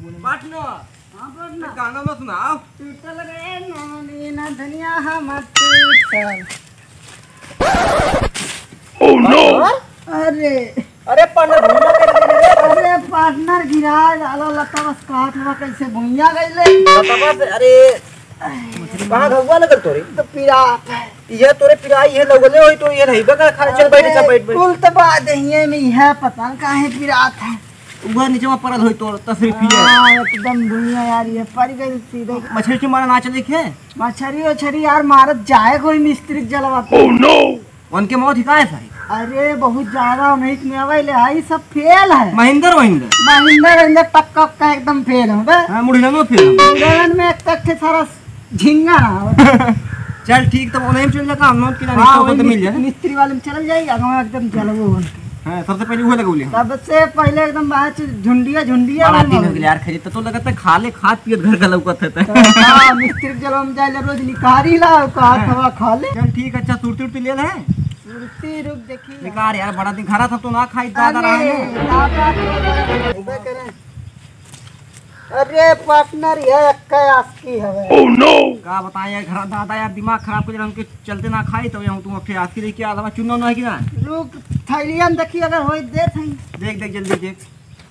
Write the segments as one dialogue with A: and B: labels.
A: Partner.
B: हाँ partner,
A: गाना मत सुनाओ।
B: टूटल रे नानी ना धनिया हम टूटल।
C: Oh no.
B: अरे
A: अरे पार्टनर भूया कैसे गइले रे?
B: अरे पार्टनर गिरा डालो लता बस काट हुआ कैसे भुइया गइले।
A: लता बस अरे कहां घुआ लगर तोरे?
B: तो पिरात है।
A: ये तोरे पिराई है लगले होई तो ये रही बका खा चल बैठ सब बैठ बैठ।
B: कुल तो बात है में है पता न काहे पिरात है।
A: ऊपर नीचे में परल होई तो तस्वीर की है।
B: हाँ एकदम भुइया यार ये पड़ गई सीधे।
A: मछली की मारा नाच देखे?
B: मछरी वछरी यार मारत जाए कोई मिस्त्री जलवा।
C: Oh no.
A: उनके मौत ही काहे भाई?
B: अरे बहुत ज्यादा नहीं में आवे हाई सब फेल है।
A: महेंद्र
B: महिंदर टक का एकदम फेल है बे।
A: हां मुड़ी में फिर
B: उड़न में एक तक सारा झिंगा रहा।
A: चल ठीक तब उन्हें चल जा काम नोट की जानी
B: हाँ,
A: तो मिल जाए।
B: मिस्त्री वाले में चल जाएगा गाँव एकदम चलबो।
A: हां सबसे पहले वो लगौले
B: सबसे पहले एकदम बाहर झुंडिया
A: बड़ा दिन हो गया यार खरीद तो लगता है खा ले खाद पियत घर का लौकत है।
B: हां मिस्त्री जलो में जाए रोज निकारी ला का हवा खा ले।
A: चल ठीक अच्छा सुरती उरती ले ले
B: सुरती रुक देखी
A: निकार यार बड़ा दिन खा था तो ना खाई दादा रहा है।
B: अरे पार्टनर ये अक्का आस्की है।
C: Oh no.
A: का बताएं यार घर दादा यार दिमाग खराब कर हमके चलते ना खाई तो यहाँ तुम फिर आस्की लेके आ चुनाव ना है कि ना?
B: रुक थैलियन देखी अगर होई दे थई।
A: देख देख जल्दी देख।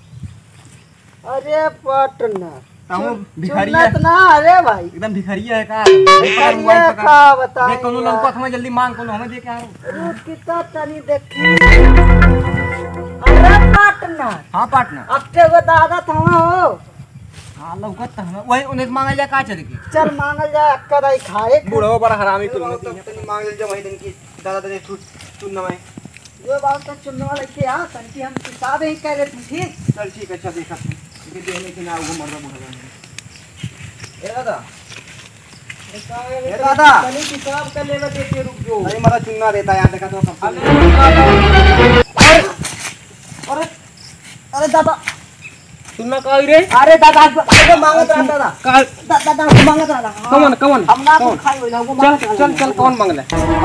B: अरे पार्टनर
A: ताऊ भिखारिया
B: चुन्नत ना अरे भाई
A: एकदम भिखारिया है का?
B: भिखारिया का बता
A: देख कोनो लंका हमें जल्दी मांग कोनो हमें दे के आ।
B: रुक कितना तनी देखी। अरे पार्टनर।
A: हां पार्टनर
B: अब ते वो दादा था हो।
A: हां लौकत हमें वही उन्हें मांगे जा का चल के
B: चल मांगल जाए अक्का दाई खाए।
A: बूढ़ो बड़ा हरामी कुल में तनी मांग ले जा वही दिन की दादा दे चुनना में
B: ये बात तो चुनने वाले के आ तनकी हम किताब ही कह रहे थे ठीक।
A: चल ठीक अच्छा देखा लेकिन देने के ना वो मरदा बूढ़ा ए दादा
B: ए
A: दादा
B: चली किताब कर लेवे देखे रुक जो।
A: नहीं मरा चुनना देता यार देखा तो सब।
B: अरे अरे दादा
A: चुनना का रे?
B: अरे दादा अरे मांगत रहा दादा
A: का
B: दादा मांगत रहा।
A: कौन
B: हम ना कुछ खाई होई ना वो मांगत रहा।
A: चल चल कौन मांग ले?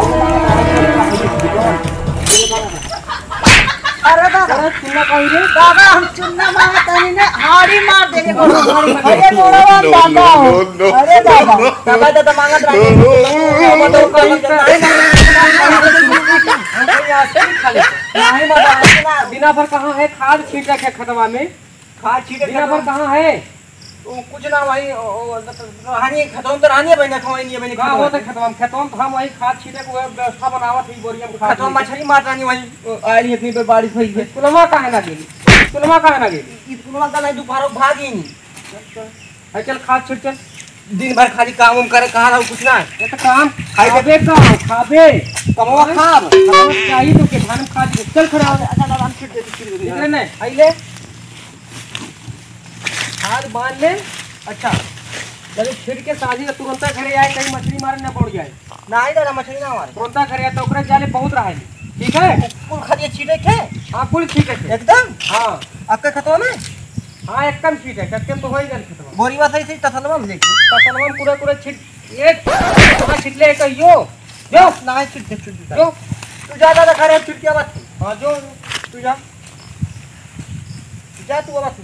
B: अरे दादा
A: चुनना का रे?
B: दादा हम चुन्ना मांगत नहीं ने हाड़ी मार देंगे को। अरे मोरा दादा अरे दादा
A: दादा दादा मांगत रहा तो नहीं मत बिना भर कहां है खाद छींटा है खतवा में? खाद छींटे बिना भर कहां है? कुछ ना वही रानी खतम तो रानी बने खवाई नहीं बने का वो तो खतम तो हम वही खाद छींटे को व्यवस्था बनावत ही बोरिया में खतम मछली मार रानी वही आली इतनी पे बारिश हुई है। स्कूलवा काहे ना गेली? स्कूलवा काहे ना गेली? स्कूलवा का नहीं दोपहर भागी नहीं। चल खाद छींट चल दिन भर खाली काम उम करे कहां कुछ ना ये तो काम खाबे कमवा खाब चाहिए तो के धान खा चल खड़ा हो। अच्छा दादा हम छींट दे नहीं आइले खाद बांध ले। अच्छा चलो छिड़ के साजी तुरंत घरे आए कहीं मछली मारे ना पड़ जाए। नहीं दादा मछली ना मारे तुरंत घरे तो ओकरे जाले बहुत रहा है। ठीक है कुल खाली छीटे के? हां कुल छीटे के एकदम। हां आपके खतवा में? हां एकदम छीटे कत्ते तो होई गल खतवा बोरीवा सही सही तसलवा में लेके तसलवा में पूरा पूरा छीट एक पूरा छीट ले कहियो जो ना छीट जो तू ज्यादा रखा रे छीट के बात। हां जो तू जा तू बात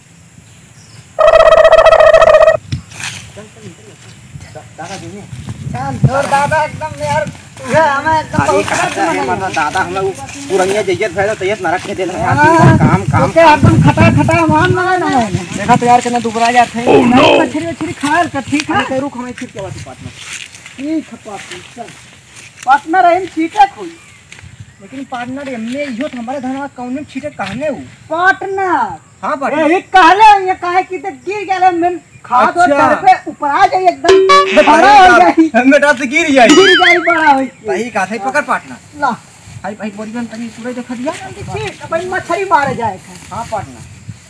A: दादा जी चल दादा एकदम यार हमें एकदम दादा हम लोग पुरानिया जइयत भैया तैयत ना रखे देना काम काम के एकदम खटा खटा मान ना देखा तो यार कितना दुबरा जात है। मछली मछली खा कर ठीक है रुक हमें फिर के बात पार्टनर ठीक है पार्टनर। पार्टनर हम छीटे खोई लेकिन पार्टनर हमने इहो हमारे धनवा कौन में छीटे कहने हो पार्टनर। हां पार्टनर ये कहले ये काहे कि तो गिर गेले में खाद और तर पे ऊपर आ जाए एकदम बड़ा हो जाए बेटा से गिर जाए बड़ा हो सही का सही पकड़ पार्टनर ला भाई भाई बोरी में तनी सूरज देखा दिया ठीक अपन मछली मारे जाए। हां पार्टनर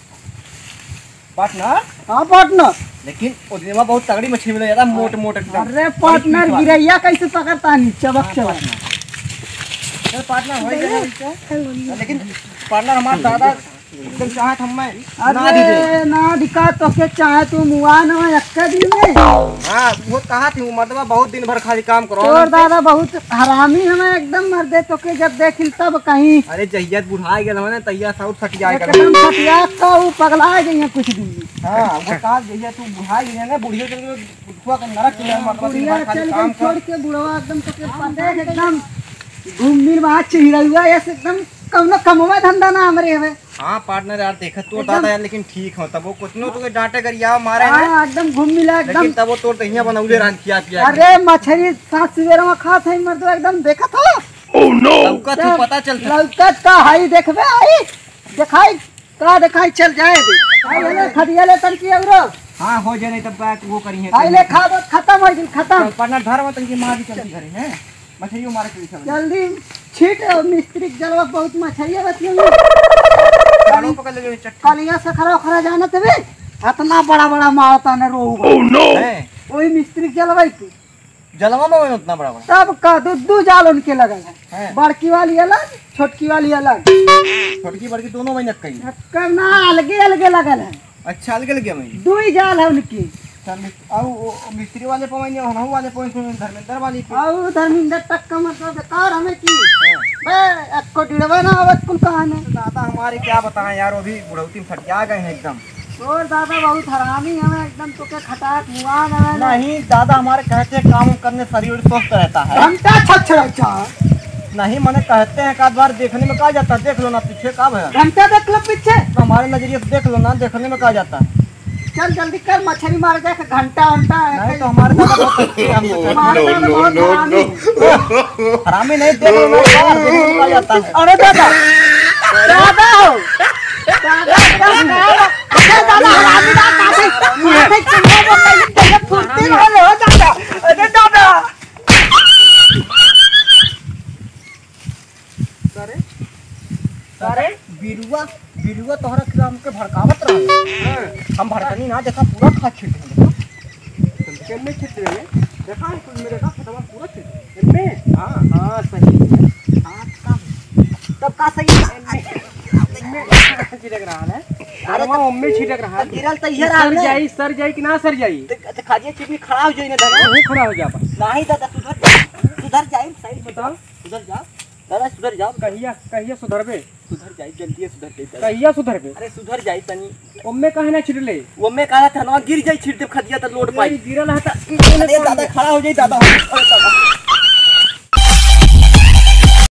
A: हां पार्टनर लेकिन उदने में बहुत तगड़ी मछली मिल जाता मोट मोट। अरे पार्टनर गिरैया कैसे पकड़ता नहीं चबक चबक पार्टनर हो गया लेकिन पार्टनर हमारा दादा एकदम चाहत हम मैं ना दीजिए।
B: अरे ना दिखा तो के चाहे तू मुआ ना एक्का दिन में।
A: हां वो कहा थी मर्दवा बहुत दिन भर खाली काम करो
B: और दादा बहुत हरामी हमें एकदम मर दे तो के जब देखिल तब कहीं।
A: अरे जहियत बुढ़ा गया हमने तैया साउथ फट जाएगा
B: एकदम फटिया का वो पगला गई है कुछ दिन।
A: हां वो कहा जहिया तू बुढ़ा ही है ना बुढ़िया चल के बुढ़वा का नरक के मर्दवा दिन
B: बुढ़िया
A: भर खाली
B: चल
A: काम
B: के छोड़ के बुढ़वा एकदम तो के पंडे एकदम घूम मिल वहां चिहिरा हुआ ऐसे एकदम कौनो कमवा धंधा ना हमरे हवे।
A: हां पार्टनर यार देखा तो दादा यार लेकिन ठीक हो तब वो कुछ नो तो डांटे कर या मारे ना
B: हां एकदम घूम मिला एकदम।
A: लेकिन तब वो तो तहिया बनौले रान किया पिया
B: अरे मछली सात सवेरा में खात है मर्द एकदम देखा था।
A: ओह नो लौका तू पता चलता
B: लौकत का हाई देखबे आई दिखाई का दिखाई चल जाए दे आई ले खदिया ले तन की औरो।
A: हां हो जाए नहीं तब बैक वो करी है
B: आई ले खा बस खत्म हो गई खत्म।
A: पार्टनर धर में तन की मार दी चलती घरे हैं मछली मारे के सब
B: जल्दी छीट मिस्त्री के जलवा बहुत मछली बतियों
A: कालो पकड़ ले चट्टी
B: कलिया से खरा खरा जाना तबे इतना बड़ा बड़ा मारता ने रोहू।
A: ओह नो
B: वही मिस्त्री के जलवा की
A: जलवा में उतना बड़ा बड़ा
B: तब का दू जाल उनके लगल है
A: हैं?
B: बड़की वाली अलग छोटकी वाली अलग
A: छोटकी बड़की दोनों में नक्कई
B: करना अलगे अलगे लगल है।
A: अच्छा अलग लग गया मैं
B: दू ही जाल है उनकी
A: चल आओ मिस्त्री वाले पवाइए हम वाले पॉइंट धर्मेंद्र वाली पे
B: और धर्मेंद्र तक का मतलब बेकार हमें की बे एको डिड़वा ना आवत कुल कहाने।
A: दादा हमारे क्या बताएं यार अभी बुढ़ौती में फटिया गए हैं एकदम।
B: और दादा बहुत हरामी हमें एकदम तो के खटाट मुआ ना
A: नहीं दादा हमारे कहते हैं काम करने शरीर स्वस्थ रहता है
B: घंटा छछड़ा
A: नहीं मैंने कहते हैं एक बार देखने में कहा जाता है देख लो ना पीछे कब है
B: घंटा देख लो पीछे
A: तो हमारे नजरिए से देख लो ना देखने में कहा जाता है
B: चल जल्दी कर मछली मार जाए घंटा घंटा
A: नहीं तो हमारे दादा बहुत अच्छे हैं, हम तो कहते हैं। हरामी नहीं देख लो ना देखने में कहा जाता है।
B: अरे दादा दादा हो दादा दादा हरामी ना काटे चंगा बोल के फुर्ती हो दादा। अरे दादा
A: अरे बिरुआ बिरुआ तोहरा के हमके भड़कावत रहा हम भड़कनी ना देखा पूरा खा छिट तुम में छिट रहे देखा तुम मेरे का खतवा पूरा छिट में हां हां सही है हां तब का सही में छिटक रहा है अरे वो मम्मी छिटक रहा है गिरल त इधर सर जाई कि ना सर जाई तो खाजिए चिपनी खड़ा हो जाई ना दादा नहीं खड़ा हो जा नहीं दादा सुधर जाई साइड में डाल सुधर जा दादा सुधर जाओ कहिया सुधरबे सुधर जाई जल्दी सुधर जाई कहिया सुधरबे अरे सुधर जाई तनी ओम्मे काहे ना छिड़ले ओम्मे कहा था ना गिर जाई छिड़ दे खदिया त लोड पाई गिरल है त अरे दादा खड़ा हो जाई दादा अरे दादा